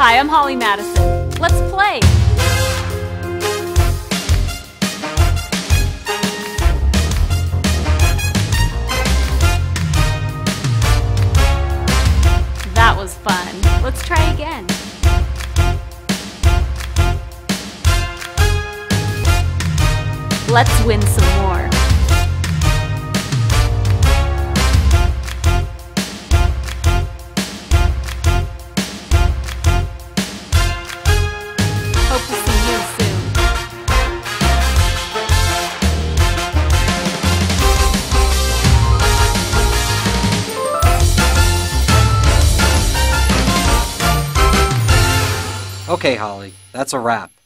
Hi, I'm Holly Madison. Let's play! That was fun. Let's try again. Let's win some more. Hope to see you soon. Okay, Holly, that's a wrap.